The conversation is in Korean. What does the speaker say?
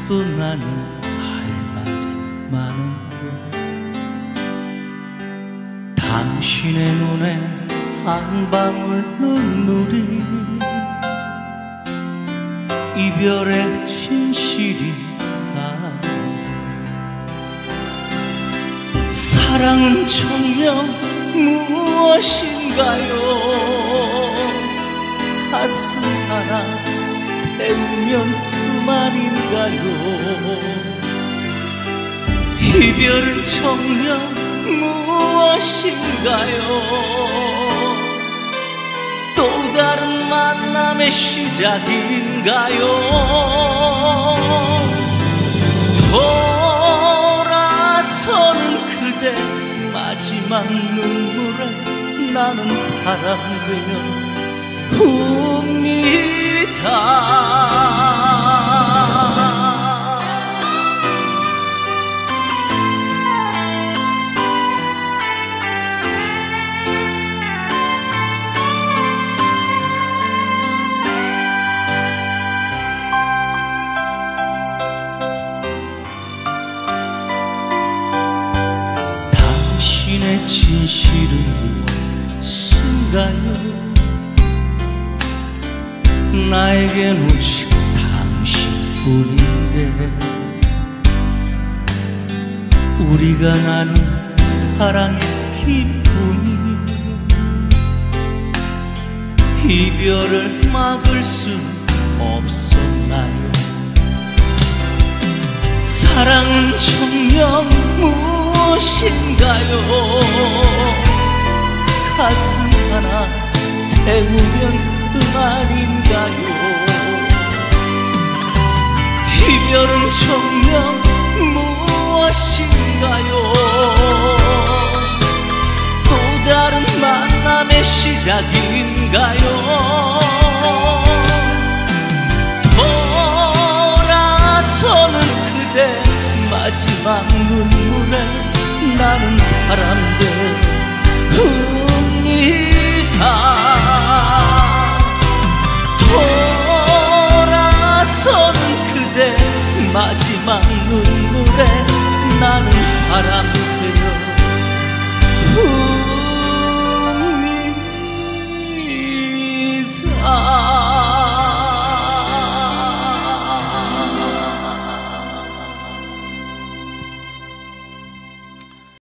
아직도 나는 할 말이 많은데 당신의 눈에 한 방울 눈물이 이별의 진실인가. 사랑은 정녕 무엇인가요? 가슴 하나 태우면 그만인가요? 이별은 정녕 무엇인가요? 또 다른 만남의 시작인가요? 돌아서는 그대 마지막 눈물에 나는 바람 되어 웁니다. 당신의 진실은 무엇인가요? 나에겐 오직 당신뿐인데 우리가 나눈 사랑의 기쁨이 이별을 막을 수 없었나요? 사랑은 정녕 무엇인가요? 가슴 하나 태우면 그만인가요? 이별은 정녕 무엇인가요? 또 다른 만남의 시작인가요? 돌아서는 그대 마지막 눈물에 나는 바람대 웁니다. 돌아서는 그대 마지막